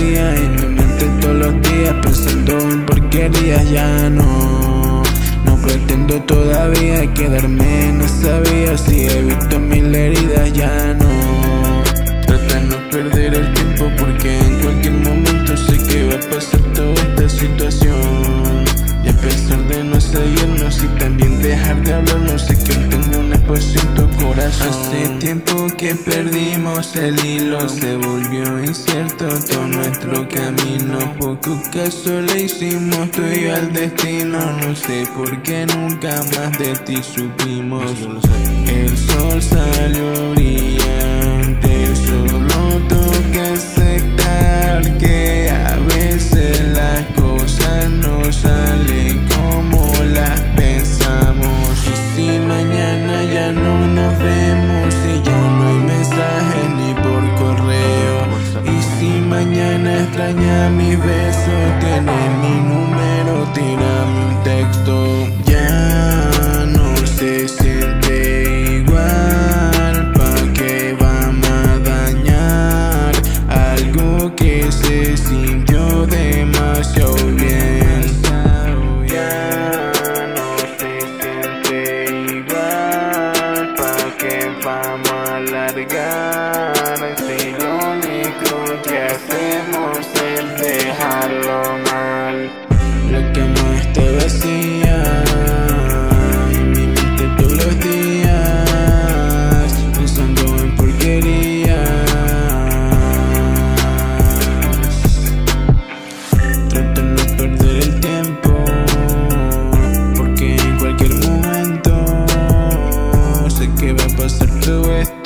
día y mi mente todos los días pensando en porquerías. Ya no pretendo todavía quedarme en esa vía. Si he visto mil heridas, ya no. Trata de no perder el tiempo porque en cualquier momento sé que va a pasar toda esta situación. Y a pesar de no seguirnos y también dejar de hablarnos, sé que tengo un espacio en tu corazón. Hace tiempo que perdimos el hilo, se volvió incierto todo nuestro camino. Poco caso le hicimos tú y yo al destino. No sé por qué nunca más de ti supimos. El sol salió brillante, solo toca aceptar que a veces las cosas no salen como las pensamos. Y si mañana ya no nos vemos y ya no hay mensajes ni por correo, y si mañana extraña mis besos, tienes mi número, tírame un texto. Ya no se siente igual, ¿pa' qué vamos a dañar algo que se sintió demasiado bien? Ya no se siente igual, ¿pa' qué vamos a alargar? Si lo único que hacemos es dejarlo mal. Lo que no está vacía y mi mente todos los días pensando en porquerías. Trato de no perder el tiempo porque en cualquier momento sé que va a pasar todo esto.